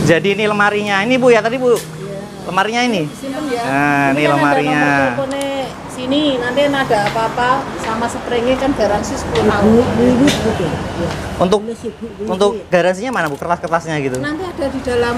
Jadi ini lemarinya. Ini Bu ya tadi Bu. Lemarinya ini. Simpen ya. Nah, ini kan lemarinya. ada nomor teleponnya sini. Nanti ada apa-apa sama spraynya kan garansi 10 tahun. Untuk garansinya mana Bu? Kertas-kertasnya gitu. Nanti ada di dalam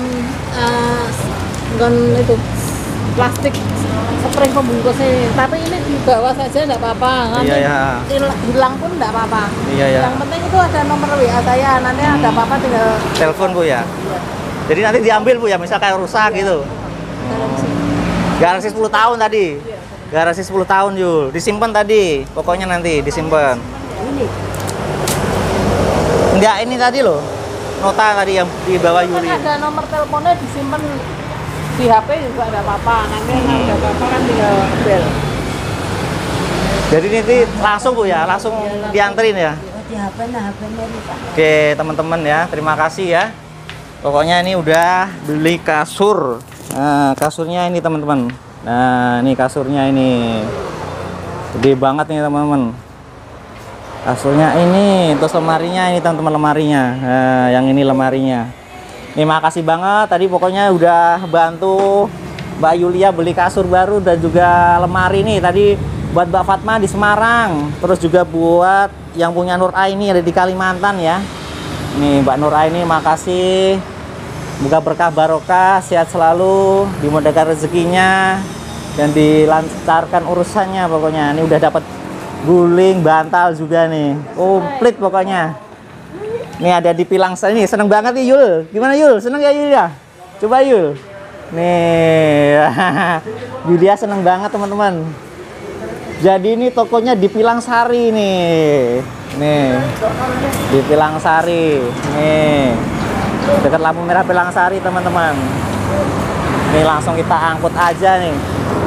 itu plastik spray pembungkusnya. Tapi ini dibawa saja enggak apa-apa. Nanti Iya, hilang pun enggak apa-apa. Iya, ya. Yang penting itu ada nomor WA saya. Nanti ada apa-apa tinggal Telepon Bu ya. iya. Jadi nanti diambil Bu ya, misal kayak rusak gitu. Garansi 10 tahun tadi. Garansi 10 tahun Yul. Disimpan tadi. Pokoknya nanti disimpan. Ini Enggak, ini tadi loh. Nota tadi yang di bawah Yuli. kan ada nomor teleponnya disimpan di HP juga ada apa-apa. Nanti ada apa-apa kan tinggal bel. Jadi nanti langsung Bu ya, langsung dianterin ya. Di HP-nya rusak. Oke teman-teman ya, terima kasih ya. Pokoknya ini udah beli kasur. Nah, kasurnya ini teman-teman. Nah, ini kasurnya ini. Gede banget nih teman-teman. Kasurnya ini, terus lemarinya ini teman-teman, lemarinya. Nah, yang ini lemarinya. Ini makasih banget tadi pokoknya udah bantu Mbak Yulia beli kasur baru dan juga lemari nih tadi buat Mbak Fatma di Semarang. Terus juga buat yang punya Nur Aini ada di Kalimantan ya. Nih Mbak Nur Aini makasih. Semoga berkah barokah, sehat selalu, dimudahkan rezekinya dan dilancarkan urusannya pokoknya. Ini udah dapat guling, bantal juga nih. Komplit pokoknya. Nih ada di Pilang ini, seneng banget nih Yul. Gimana Yul? Seneng ya Yul ya? Coba Yul. Nih. Yulia seneng banget teman-teman. Jadi ini tokonya di Pilang Sari nih. Nih. Di Pilang Sari. Nih. Dekat lampu merah Pilang Sari teman-teman. Nih langsung kita angkut aja nih.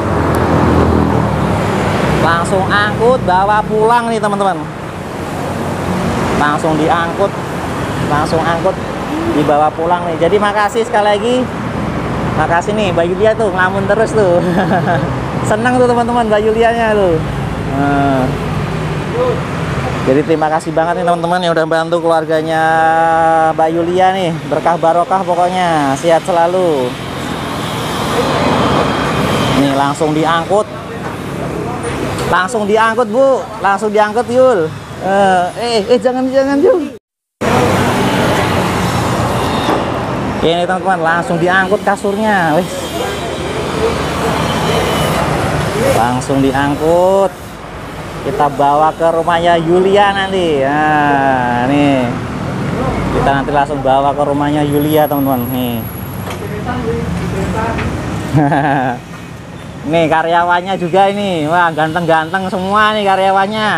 Langsung angkut bawa pulang nih teman-teman. Langsung diangkut, langsung angkut dibawa pulang nih. Jadi makasih sekali lagi. Makasih nih Mbak Yulia tuh ngelamun terus tuh. Senang tuh teman-teman Mbak Yulianya tuh. Nah. Jadi terima kasih banget nih teman-teman yang udah bantu keluarganya Mbak Yulia nih. Berkah barokah pokoknya, sehat selalu. Nih langsung diangkut. Langsung diangkut Bu, langsung diangkut Yul. Jangan Yul. Ini teman-teman langsung diangkut kasurnya. Wih. Langsung diangkut. Kita bawa ke rumahnya Yulia nanti. Nah, nih. Kita nanti langsung bawa ke rumahnya Yulia, teman-teman. Nih. Nih karyawannya juga ini. Wah, ganteng-ganteng semua nih karyawannya.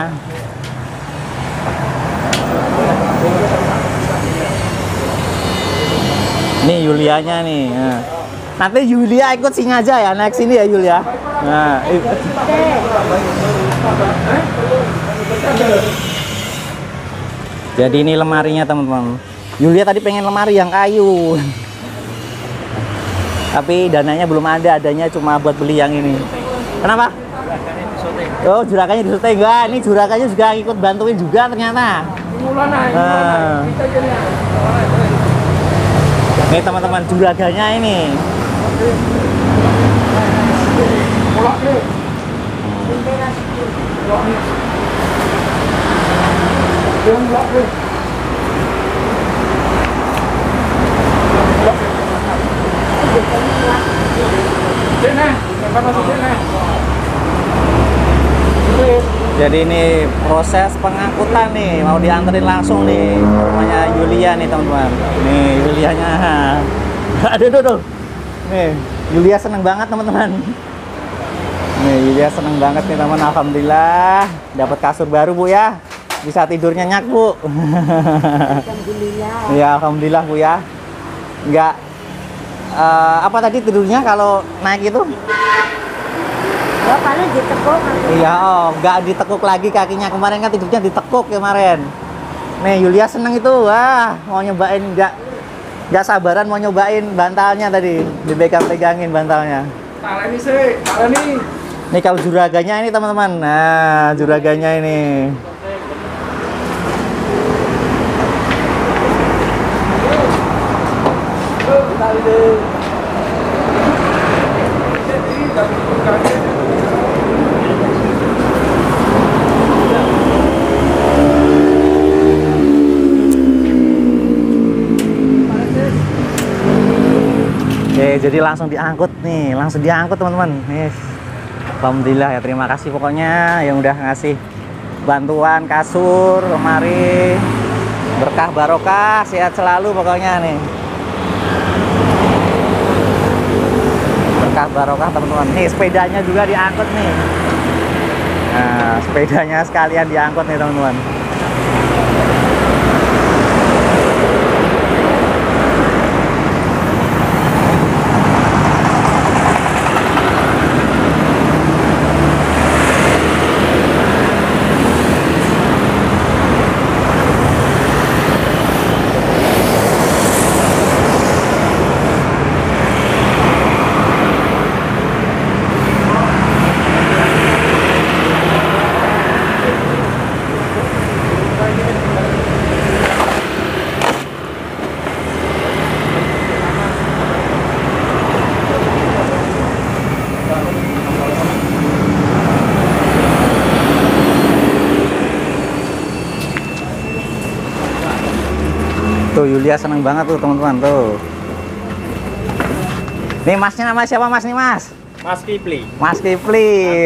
Nih Yulianya nih. Nah. Nanti Yulia ikut sini aja ya, naik sini ya Yulia. Nah, jadi ini lemarinya teman-teman. Yulia tadi pengen lemari yang kayu. Tapi dananya belum ada, adanya cuma buat beli yang ini. Kenapa? Oh, juragannya di syuting. Enggak, ini juragannya juga ikut bantuin juga ternyata. Nah. Ini teman-teman juragannya ini. Jadi ini proses pengangkutan nih, mau dianterin langsung nih rumahnya Yulia nih teman-teman. Nih Yulianya. Aduh. Nih Yulia seneng banget teman-teman. Nih Yulia seneng banget nih teman. Alhamdulillah dapat kasur baru Bu ya. Bisa tidur nyenyak Bu. Alhamdulillah. Ya alhamdulillah Bu ya. Enggak apa tadi tidurnya kalau naik itu? Ya paling ditekuk. Iya, nggak ditekuk lagi kakinya. Kemarin kan tidurnya ditekuk kemarin. Nih Yulia seneng itu, wah mau nyobain nggak sabaran mau nyobain bantalnya tadi, dipegang-pegangin bantalnya. Taleni sih, taleni. Nih kalau juraganya ini teman-teman, nah juraganya ini. Oke, jadi langsung diangkut nih, langsung diangkut teman-teman. Nih, alhamdulillah ya, terima kasih pokoknya yang udah ngasih bantuan kasur, lemari, berkah barokah, sehat selalu pokoknya nih. Berkah barokah teman-teman. Nih sepedanya juga diangkut nih. Nah, sepedanya sekalian diangkut nih teman-teman. Tuh Yulia seneng banget tuh teman-teman tuh. Nih masnya nama siapa mas nih mas? Mas Kipli. Mas Kipli.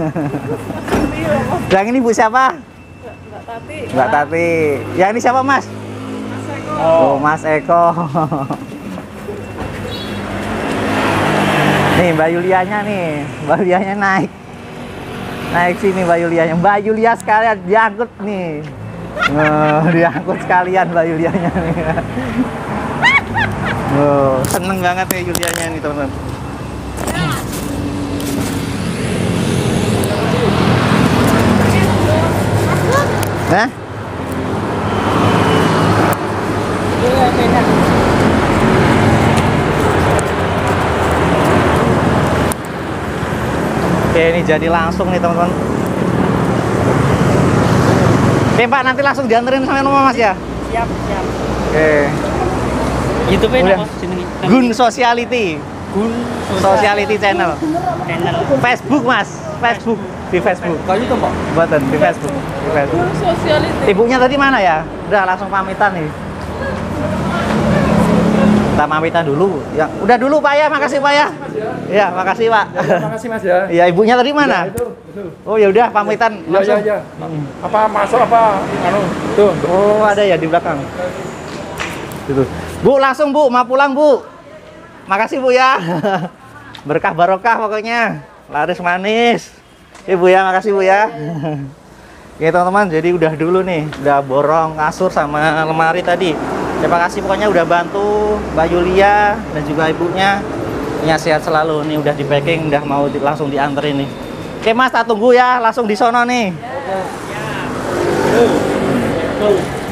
Yang ini bu siapa? Mbak Tati. Mbak Tati. Yang ini siapa mas? Mas Eko. Oh Mas Eko. Nih Mbak Yulianya nih, Mbak Yulianya naik sini Mbak Yulianya. Mbak Yulia sekalian diangkut nih. Diangkut sekalian Mbak Yulianya nih. Seneng banget ya Yulianya nih teman-teman. Nah, oke ini jadi langsung nih teman-teman. Oke Pak, nanti langsung dianterin sampai rumah Mas ya? Siap, siap. Oke. YouTube-nya Udah. apa? Jenenge? Gun Sociality. Gun Sociality channel. channel. Facebook Mas, Facebook. Di Facebook. Kalau itu Pak. Buatan di Facebook. Di Facebook. Sosiality. Ibunya tadi mana ya? Udah langsung pamitan nih. Kita pamitan dulu. Ya, udah dulu Pak ya, makasih Pak ya. Iya, makasih Pak. Makasih Mas ya. Iya, ibunya tadi mana? Itu. Oh ya udah pamitan. Iya, iya, langsung. iya. Apa masuk apa anu? Tuh. Oh, ada ya di belakang. Gitu. Bu, langsung Bu, mau pulang Bu. Makasih Bu ya. Berkah barokah pokoknya. Laris manis. Ibu ya, makasih Bu ya. Oke teman-teman, jadi udah dulu nih, udah borong kasur sama lemari tadi. Terima kasih pokoknya udah bantu Mbak Yulia dan juga ibunya. Ya sehat selalu. Nih udah di packing, udah mau langsung dianterin nih. Oke Mas, tak tunggu ya, langsung di sono nih. Ya.